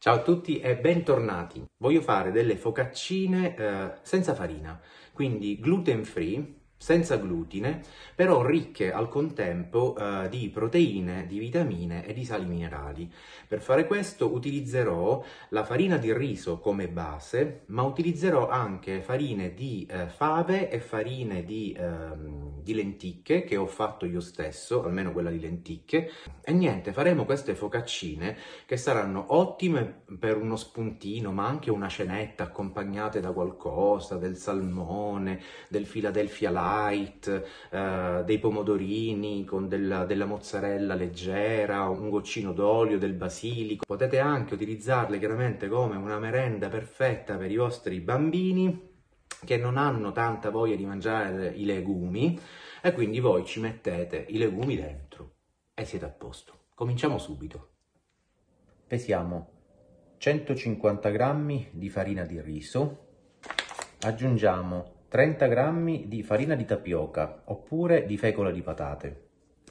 Ciao a tutti e bentornati. Voglio fare delle focaccine senza farina, quindi gluten free, senza glutine, però ricche al contempo di proteine, di vitamine e di sali minerali. Per fare questo utilizzerò la farina di riso come base, ma utilizzerò anche farine di fave e farine di lenticchie che ho fatto io stesso, almeno quella di lenticchie. E niente, faremo queste focaccine che saranno ottime per uno spuntino, ma anche una cenetta accompagnate da qualcosa, del salmone, del Philadelphia Light, dei pomodorini con della mozzarella leggera, un goccino d'olio, del basilico. Potete anche utilizzarle chiaramente come una merenda perfetta per i vostri bambini che non hanno tanta voglia di mangiare i legumi e quindi voi ci mettete i legumi dentro e siete a posto. Cominciamo subito. Pesiamo 150 g di farina di riso, aggiungiamo 30 g di farina di tapioca oppure di fecola di patate.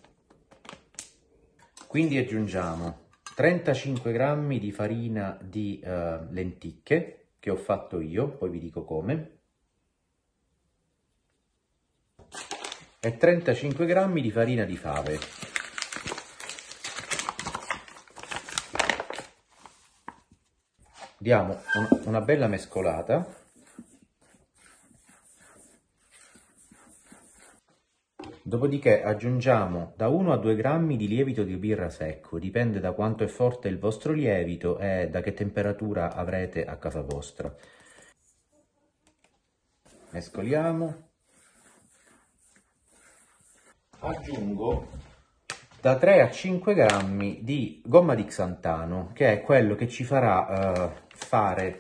Quindi aggiungiamo 35 g di farina di lenticchie che ho fatto io, poi vi dico come, e 35 g di farina di fave. Diamo una bella mescolata. Dopodiché aggiungiamo da 1 a 2 g di lievito di birra secco, dipende da quanto è forte il vostro lievito e da che temperatura avrete a casa vostra. Mescoliamo. Aggiungo da 3 a 5 g di gomma di xantano, che è quello che ci farà fare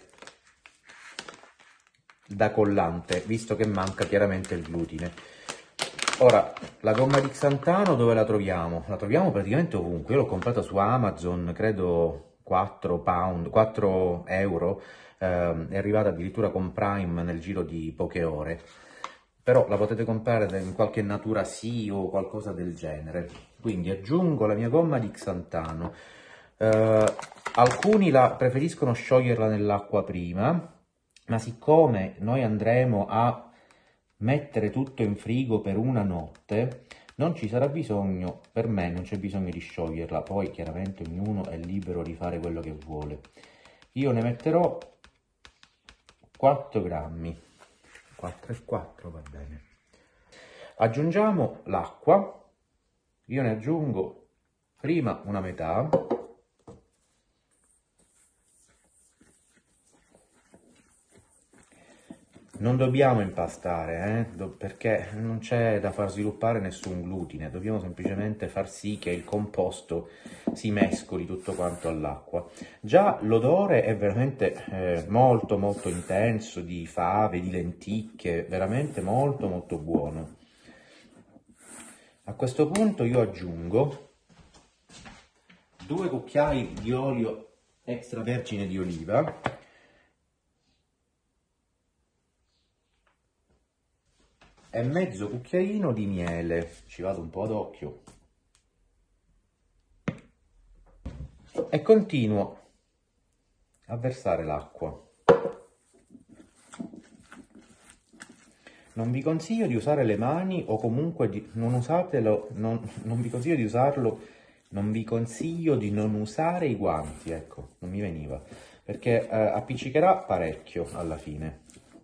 da collante, visto che manca chiaramente il glutine. Ora, la gomma di xantano dove la troviamo? La troviamo praticamente ovunque. Io l'ho comprata su Amazon, credo 4 euro, è arrivata addirittura con Prime nel giro di poche ore. Però la potete comprare in qualche Natura Sì o qualcosa del genere. Quindi aggiungo la mia gomma di xantano. Alcuni preferiscono scioglierla nell'acqua prima, ma siccome noi andremo a mettere tutto in frigo per una notte, non ci sarà bisogno, per me non c'è bisogno di scioglierla, poi chiaramente ognuno è libero di fare quello che vuole. Io ne metterò 4 grammi, 4 e 4 va bene. Aggiungiamo l'acqua, io ne aggiungo prima una metà, non dobbiamo impastare, perché non c'è da far sviluppare nessun glutine, dobbiamo semplicemente far sì che il composto si mescoli tutto quanto all'acqua. Già l'odore è veramente molto molto intenso, di fave, di lenticchie, veramente molto molto buono. A questo punto io aggiungo 2 cucchiai di olio extravergine di oliva, e mezzo cucchiaino di miele, ci vado un po' ad occhio, e continuo a versare l'acqua. Non vi consiglio di usare le mani o comunque non usatelo, non vi consiglio di usarlo, non vi consiglio di non usare i guanti, ecco, non mi veniva, perché appiccicherà parecchio alla fine.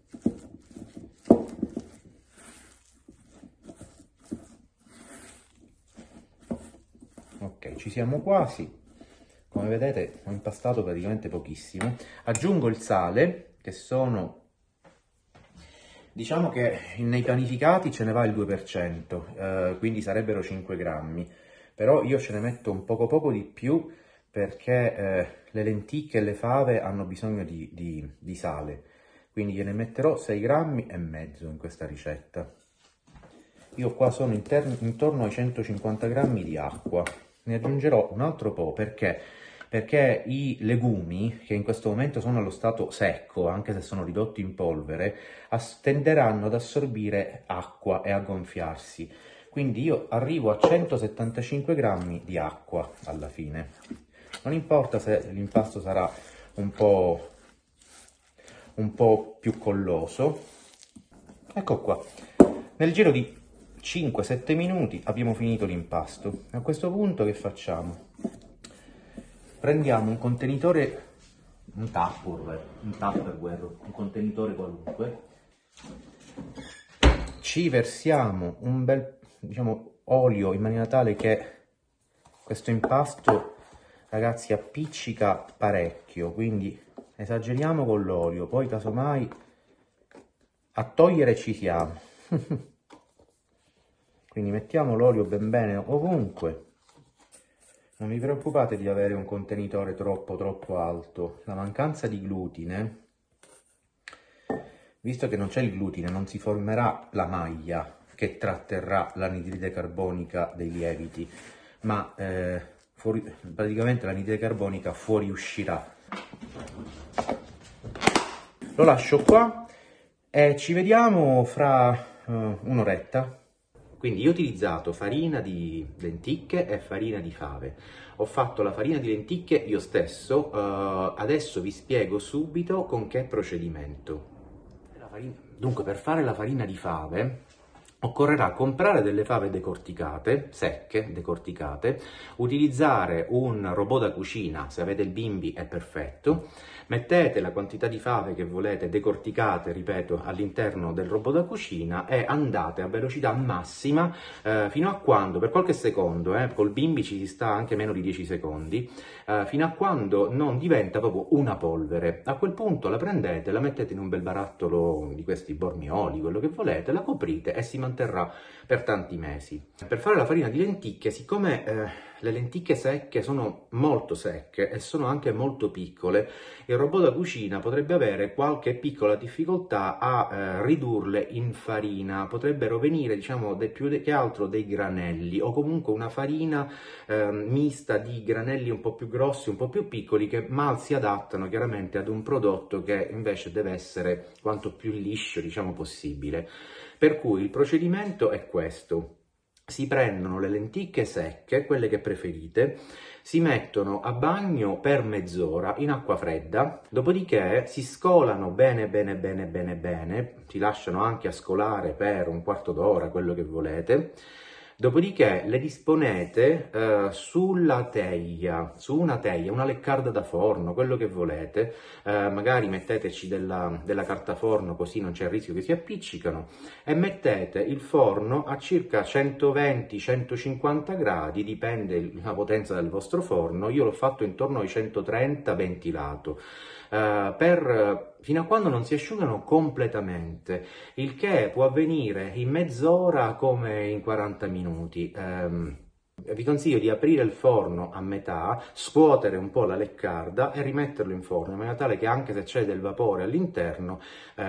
Ok, ci siamo quasi. Come vedete ho impastato praticamente pochissimo. Aggiungo il sale, che sono, diciamo che nei panificati ce ne va il 2%, quindi sarebbero 5 grammi, però io ce ne metto un poco di più perché le lenticchie e le fave hanno bisogno di sale, quindi gliene metterò 6 grammi e mezzo in questa ricetta. Io qua sono intorno ai 150 grammi di acqua. Ne aggiungerò un altro po' perché i legumi, che in questo momento sono allo stato secco, anche se sono ridotti in polvere, tenderanno ad assorbire acqua e a gonfiarsi. Quindi io arrivo a 175 grammi di acqua alla fine. Non importa se l'impasto sarà un po' più colloso. Ecco qua. Nel giro di 5-7 minuti abbiamo finito l'impasto. A questo punto che facciamo? Prendiamo un contenitore, un Tupperware, un contenitore qualunque, ci versiamo un bel, diciamo, olio in maniera tale che questo impasto, ragazzi, appiccica parecchio, quindi esageriamo con l'olio, poi casomai a togliere ci siamo. Quindi mettiamo l'olio ben bene ovunque. Non vi preoccupate di avere un contenitore troppo alto. La mancanza di glutine, visto che non c'è il glutine, non si formerà la maglia che tratterrà l'anidride carbonica dei lieviti, ma praticamente l'anidride carbonica fuoriuscirà. Lo lascio qua e ci vediamo fra un'oretta. Quindi io ho utilizzato farina di lenticchie e farina di fave. Ho fatto la farina di lenticchie io stesso, adesso vi spiego subito con che procedimento. Dunque, per fare la farina di fave occorrerà comprare delle fave decorticate, secche, decorticate, utilizzare un robot da cucina, se avete il bimbi è perfetto, mettete la quantità di fave che volete decorticate, ripeto, all'interno del robot da cucina e andate a velocità massima fino a quando, per qualche secondo, col bimbi ci si sta anche meno di 10 secondi, fino a quando non diventa proprio una polvere. A quel punto la prendete, la mettete in un bel barattolo di questi bormioli, quello che volete, la coprite e si manterrà per tanti mesi. Per fare la farina di lenticchie, siccome le lenticchie secche sono molto secche e sono anche molto piccole, il robot da cucina potrebbe avere qualche piccola difficoltà a ridurle in farina, potrebbero venire, diciamo, più che altro dei granelli o comunque una farina mista di granelli un po' più grossi, un po' più piccoli, che mal si adattano chiaramente ad un prodotto che invece deve essere quanto più liscio, diciamo, possibile. Per cui il procedimento è questo. Si prendono le lenticchie secche, quelle che preferite, si mettono a bagno per mezz'ora in acqua fredda, dopodiché si scolano bene, si lasciano anche a scolare per un quarto d'ora, quello che volete. Dopodiché le disponete sulla teglia, su una teglia, una leccarda da forno, quello che volete, magari metteteci della carta forno così non c'è il rischio che si appiccicano, e mettete il forno a circa 120-150 gradi, dipende la potenza del vostro forno, io l'ho fatto intorno ai 130 ventilato, fino a quando non si asciugano completamente, il che può avvenire in mezz'ora come in 40 minuti. Vi consiglio di aprire il forno a metà, scuotere un po' la leccarda e rimetterlo in forno, in maniera tale che anche se c'è del vapore all'interno,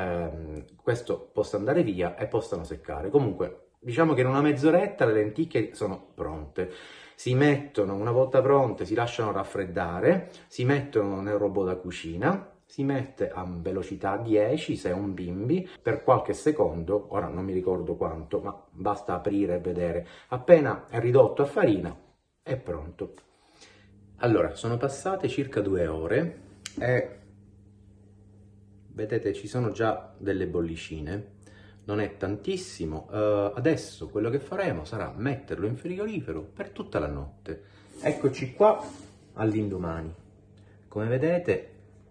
questo possa andare via e possano seccare. Comunque, diciamo che in una mezz'oretta le lenticchie sono pronte. Si mettono, una volta pronte, si lasciano raffreddare, si mettono nel robot da cucina, si mette a velocità 10 se è un bimbi, per qualche secondo, ora non mi ricordo quanto, ma basta aprire e vedere. Appena è ridotto a farina, è pronto. Allora, sono passate circa 2 ore e vedete ci sono già delle bollicine. Non è tantissimo, adesso quello che faremo sarà metterlo in frigorifero per tutta la notte. Eccoci qua all'indomani. Come vedete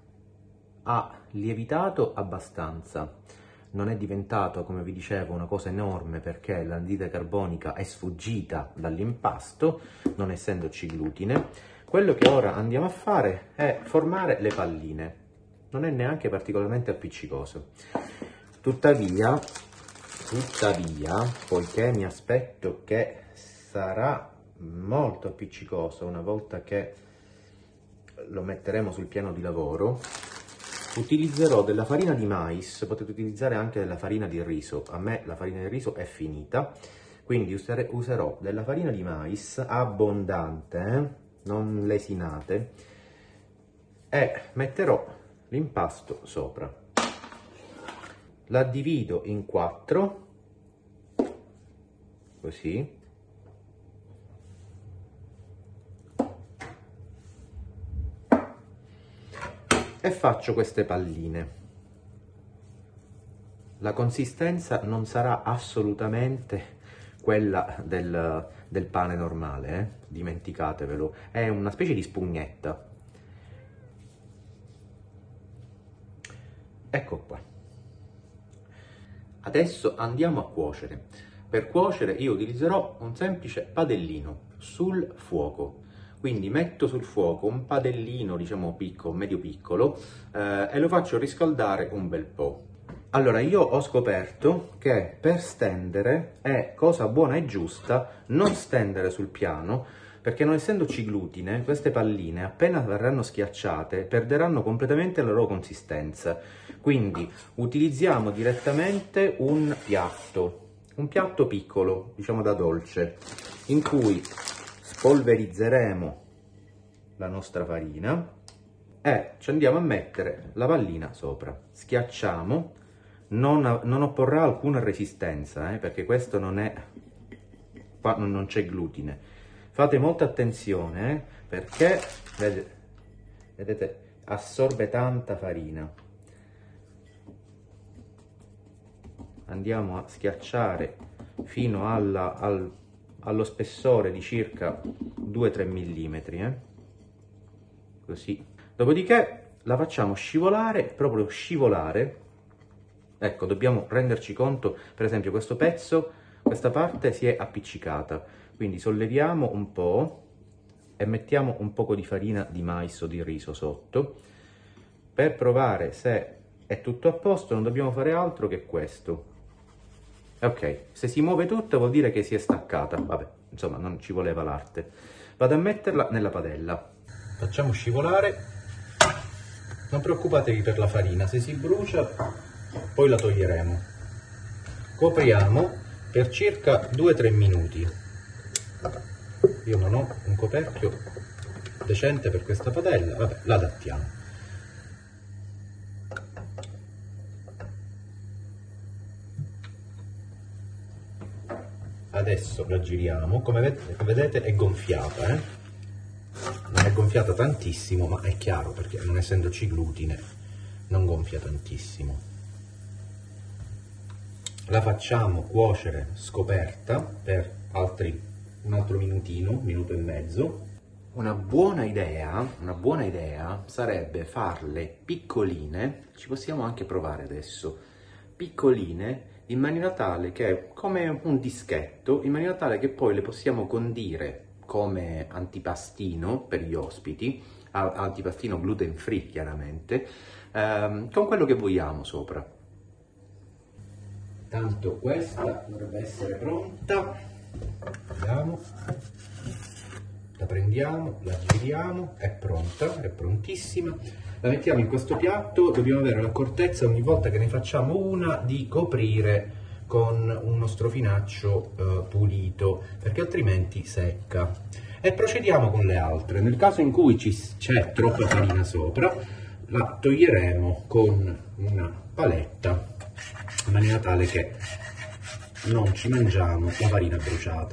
ha lievitato abbastanza, non è diventato, come vi dicevo, una cosa enorme perché l'anidride carbonica è sfuggita dall'impasto, non essendoci glutine. Quello che ora andiamo a fare è formare le palline, non è neanche particolarmente appiccicoso. Tuttavia, poiché mi aspetto che sarà molto appiccicoso una volta che lo metteremo sul piano di lavoro, utilizzerò della farina di mais, potete utilizzare anche della farina di riso, a me la farina di riso è finita, quindi userò della farina di mais abbondante, non lesinate, e metterò l'impasto sopra. La divido in 4, così. e faccio queste palline. La consistenza non sarà assolutamente quella del pane normale, dimenticatevelo, è una specie di spugnetta. Ecco qua. Adesso andiamo a cuocere. Per cuocere io utilizzerò un semplice padellino sul fuoco. Quindi metto sul fuoco un padellino, diciamo piccolo, medio piccolo, e lo faccio riscaldare un bel po'. Allora, io ho scoperto che per stendere è cosa buona e giusta non stendere sul piano, perché non essendoci glutine, queste palline appena verranno schiacciate perderanno completamente la loro consistenza. Quindi utilizziamo direttamente un piatto piccolo, diciamo da dolce, in cui spolverizzeremo la nostra farina e ci andiamo a mettere la pallina sopra. Schiacciamo, non opporrà alcuna resistenza, perché questo non è, qua non c'è glutine. Fate molta attenzione, perché vedete, assorbe tanta farina. Andiamo a schiacciare fino allo spessore di circa 2-3 mm, così. Dopodiché la facciamo scivolare, proprio scivolare. Ecco, dobbiamo renderci conto, per esempio questo pezzo, questa parte si è appiccicata, quindi solleviamo un po' e mettiamo un poco di farina di mais o di riso sotto, per provare se è tutto a posto. Non dobbiamo fare altro che questo. Ok, se si muove tutto vuol dire che si è staccata, vabbè, insomma non ci voleva l'arte. Vado a metterla nella padella. Facciamo scivolare, non preoccupatevi per la farina, se si brucia poi la toglieremo. Copriamo per circa 2-3 minuti. Io non ho un coperchio decente per questa padella, vabbè, la adattiamo. Adesso la giriamo, come vedete è gonfiata, non è gonfiata tantissimo, ma è chiaro perché non essendoci glutine non gonfia tantissimo. La facciamo cuocere scoperta per un altro minutino, minuto e mezzo. Una buona idea sarebbe farle piccoline, ci possiamo anche provare adesso, piccoline in maniera tale che, come un dischetto, in maniera tale che poi le possiamo condire come antipastino per gli ospiti, antipastino gluten free chiaramente, con quello che vogliamo sopra. Tanto questa dovrebbe essere pronta. Vediamo. La prendiamo, la giriamo, è pronta, è prontissima. La mettiamo in questo piatto, dobbiamo avere l'accortezza ogni volta che ne facciamo una di coprire con uno strofinaccio pulito, perché altrimenti secca. E procediamo con le altre. Nel caso in cui c'è troppa farina sopra, la toglieremo con una paletta, in maniera tale che non ci mangiamo la farina bruciata.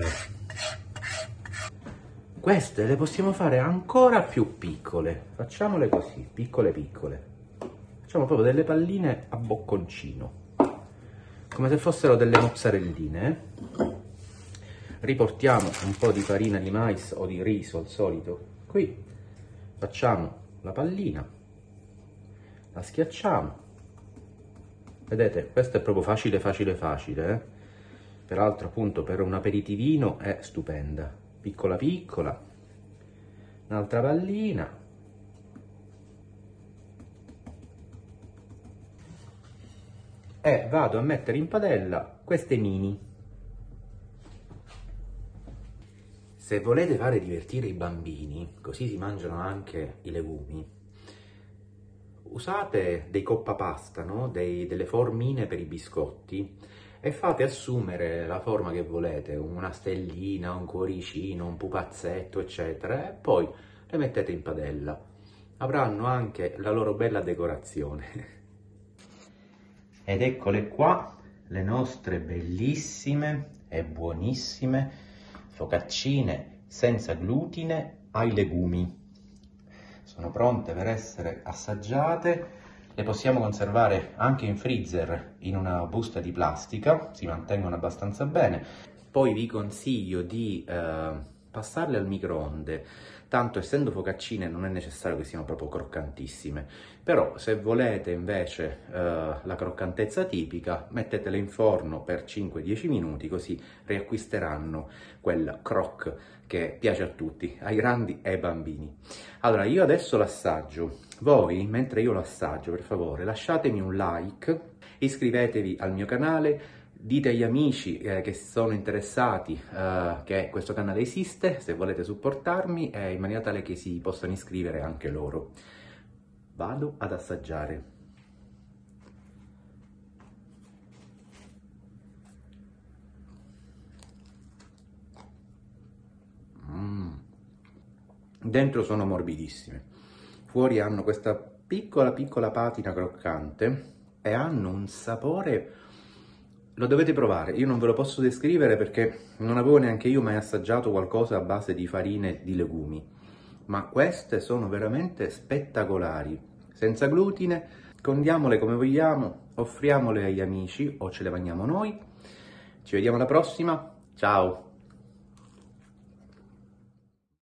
Queste le possiamo fare ancora più piccole, facciamole così, piccole piccole. Facciamo proprio delle palline a bocconcino, come se fossero delle mozzarelline. Riportiamo un po' di farina di mais o di riso, al solito. Qui facciamo la pallina, la schiacciamo. Vedete, questo è proprio facile, facile, facile. Peraltro, appunto, per un aperitivino è stupenda. Piccola piccola, un'altra pallina, e vado a mettere in padella queste mini. Se volete fare divertire i bambini, così si mangiano anche i legumi, usate dei coppapasta, no? Delle formine per i biscotti, e fate assumere la forma che volete, una stellina, un cuoricino, un pupazzetto, eccetera, e poi le mettete in padella. Avranno anche la loro bella decorazione. Ed eccole qua, le nostre bellissime e buonissime focaccine senza glutine ai legumi. sono pronte per essere assaggiate. Le possiamo conservare anche in freezer in una busta di plastica, si mantengono abbastanza bene. Poi vi consiglio di passarle al microonde, tanto essendo focaccine non è necessario che siano proprio croccantissime, però se volete invece la croccantezza tipica, mettetele in forno per 5-10 minuti, così riacquisteranno quel croc che piace a tutti, ai grandi e ai bambini. Allora, io adesso l'assaggio. Voi, mentre io lo assaggio, per favore, lasciatemi un like, iscrivetevi al mio canale, dite agli amici che sono interessati che questo canale esiste, se volete supportarmi, in maniera tale che si possano iscrivere anche loro. Vado ad assaggiare. Dentro sono morbidissime, fuori hanno questa piccola patina croccante e hanno un sapore, lo dovete provare, io non ve lo posso descrivere perché non avevo neanche io mai assaggiato qualcosa a base di farine di legumi, ma queste sono veramente spettacolari, senza glutine, condiamole come vogliamo, offriamole agli amici o ce le mangiamo noi. Ci vediamo alla prossima, ciao!